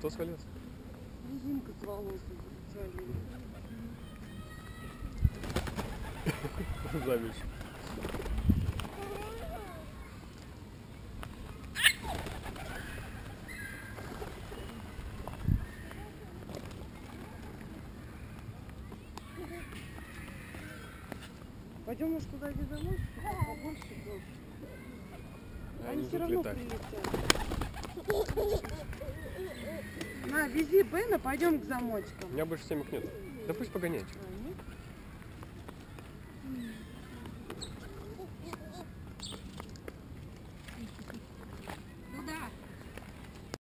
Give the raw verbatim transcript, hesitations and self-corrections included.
Что свалился? Резинка с волос свалилась. Зависть. Пойдем, может, туда где домой, побольше просто. Они Они все будут равно летать. прилетят. На, вези Бена, пойдем к замочкам. У меня больше семек нет. Да пусть погоняет.